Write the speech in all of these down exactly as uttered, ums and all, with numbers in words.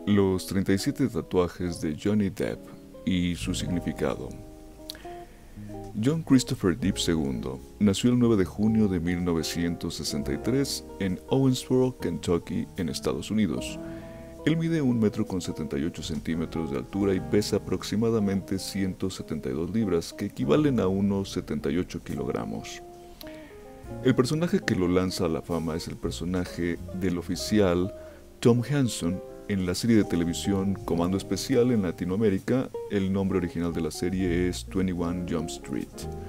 Los treinta y siete tatuajes de Johnny Depp y su significado. John Christopher Depp segundo nació el nueve de junio de mil novecientos sesenta y tres en Owensboro, Kentucky, en Estados Unidos. Él mide un metro con setenta y ocho centímetros de altura y pesa aproximadamente ciento setenta y dos libras, que equivalen a unos setenta y ocho kilogramos. El personaje que lo lanza a la fama es el personaje del oficial Tom Hanson en la serie de televisión Comando Especial en Latinoamérica. El nombre original de la serie es veintiuno Jump Street.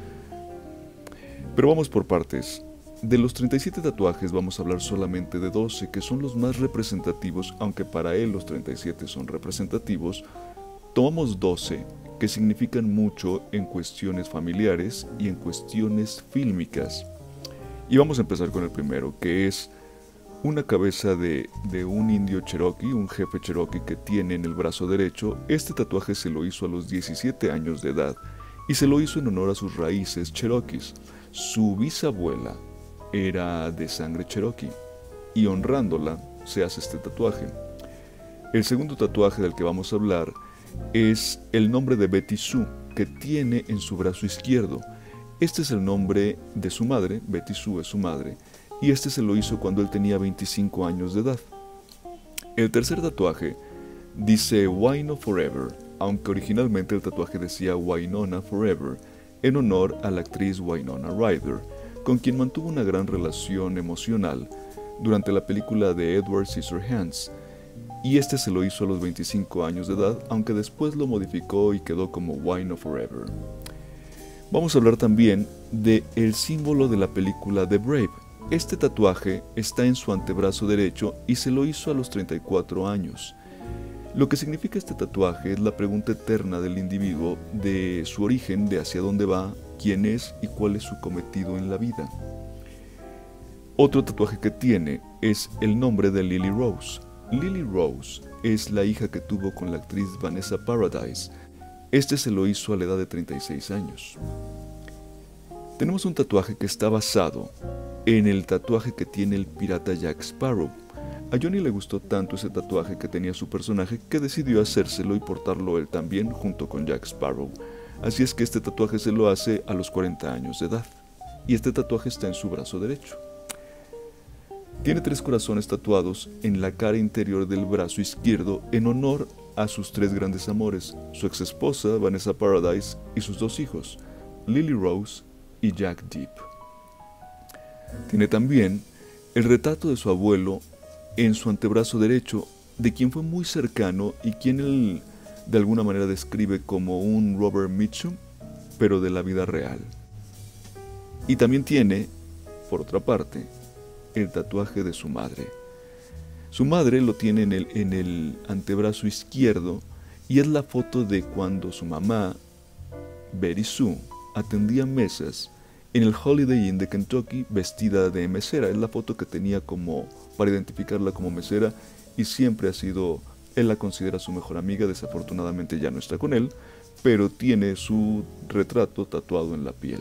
Pero vamos por partes. De los treinta y siete tatuajes vamos a hablar solamente de doce, que son los más representativos, aunque para él los treinta y siete son representativos. Tomamos doce, que significan mucho en cuestiones familiares y en cuestiones fílmicas. Y vamos a empezar con el primero, que es una cabeza de, de un indio cherokee, un jefe cherokee que tiene en el brazo derecho. Este tatuaje se lo hizo a los diecisiete años de edad y se lo hizo en honor a sus raíces cherokees. Su bisabuela era de sangre cherokee y honrándola se hace este tatuaje. El segundo tatuaje del que vamos a hablar es el nombre de Betty Sue, que tiene en su brazo izquierdo. Este es el nombre de su madre, Betty Sue es su madre, y este se lo hizo cuando él tenía veinticinco años de edad. El tercer tatuaje dice Wino Forever, aunque originalmente el tatuaje decía Winona Forever, en honor a la actriz Winona Ryder, con quien mantuvo una gran relación emocional durante la película de Edward Scissorhands, y este se lo hizo a los veinticinco años de edad, aunque después lo modificó y quedó como Wino Forever. Vamos a hablar también de el símbolo de la película The Brave. Este tatuaje está en su antebrazo derecho y se lo hizo a los treinta y cuatro años. Lo que significa este tatuaje es la pregunta eterna del individuo de su origen, de hacia dónde va, quién es y cuál es su cometido en la vida. Otro tatuaje que tiene es el nombre de Lily Rose. Lily Rose es la hija que tuvo con la actriz Vanessa Paradis. Este se lo hizo a la edad de treinta y seis años. Tenemos un tatuaje que está basado en el tatuaje que tiene el pirata Jack Sparrow. A Johnny le gustó tanto ese tatuaje que tenía su personaje que decidió hacérselo y portarlo él también junto con Jack Sparrow. Así es que este tatuaje se lo hace a los cuarenta años de edad. Y este tatuaje está en su brazo derecho. Tiene tres corazones tatuados en la cara interior del brazo izquierdo en honor a sus tres grandes amores, su ex esposa Vanessa Paradis y sus dos hijos, Lily Rose y Jack Depp. Tiene también el retrato de su abuelo en su antebrazo derecho, de quien fue muy cercano y quien él de alguna manera describe como un Robert Mitchum, pero de la vida real. Y también tiene, por otra parte, el tatuaje de su madre. Su madre lo tiene en el, en el antebrazo izquierdo y es la foto de cuando su mamá, Betty Sue, atendía mesas en el Holiday Inn de Kentucky vestida de mesera. Es la foto que tenía como para identificarla como mesera y siempre ha sido, él la considera su mejor amiga. Desafortunadamente ya no está con él, pero tiene su retrato tatuado en la piel.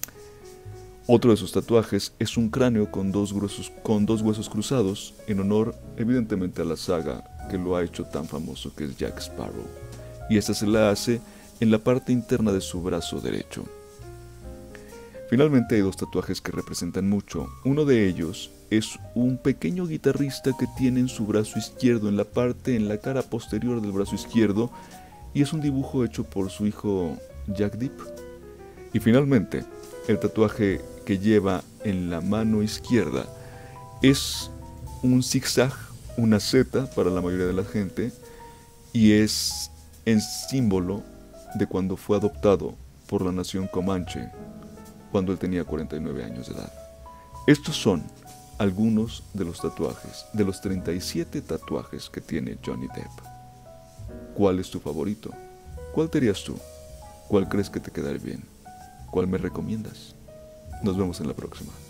Otro de sus tatuajes es un cráneo con dos, gruesos, con dos huesos cruzados, en honor evidentemente a la saga que lo ha hecho tan famoso, que es Jack Sparrow. Y esta se la hace en la parte interna de su brazo derecho. Finalmente hay dos tatuajes que representan mucho. Uno de ellos es un pequeño guitarrista que tiene en su brazo izquierdo, en la parte, en la cara posterior del brazo izquierdo, y es un dibujo hecho por su hijo Jack Depp. Y finalmente, el tatuaje que lleva en la mano izquierda es un zigzag, una Z para la mayoría de la gente, y es el símbolo de cuando fue adoptado por la nación Comanche, cuando él tenía cuarenta y nueve años de edad. Estos son algunos de los tatuajes, de los treinta y siete tatuajes que tiene Johnny Depp. ¿Cuál es tu favorito? ¿Cuál te harías tú? ¿Cuál crees que te quedaría bien? ¿Cuál me recomiendas? Nos vemos en la próxima.